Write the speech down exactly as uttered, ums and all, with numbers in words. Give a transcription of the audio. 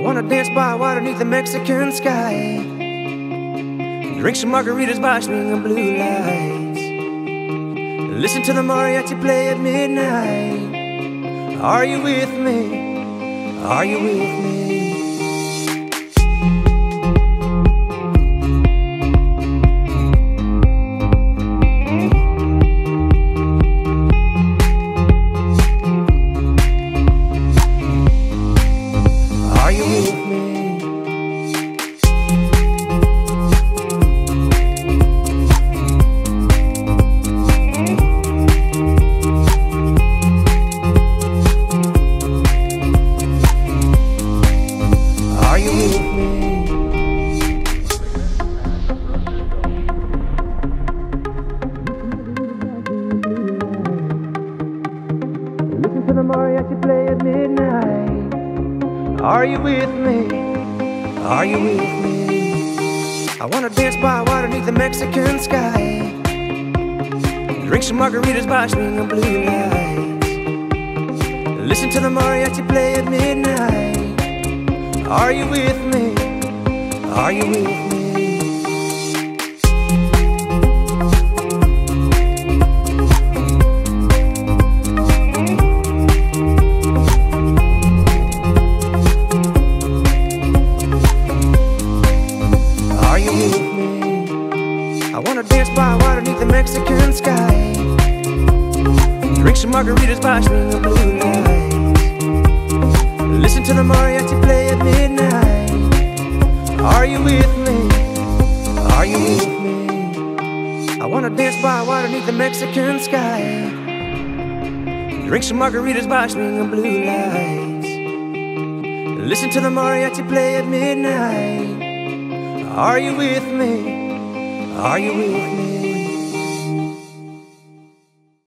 wanna dance by water beneath the Mexican sky, drink some margaritas by swinging blue lights, listen to the mariachi play at midnight. Are you with me? Are you with me? To the mariachi play at midnight. Are you with me? Are you with me? I wanna dance by water beneath the Mexican sky, drink some margaritas by swinging blue lights, listen to the mariachi play at midnight. Are you with me? Are you with me? I wanna dance by water beneath the Mexican sky, drink some margaritas by swinging blue lights, listen to the mariachi play at midnight. Are you with me? Are you with me? I wanna dance by water beneath the Mexican sky, drink some margaritas by swinging blue lights, listen to the mariachi play at midnight. Are you with me? Are you with me?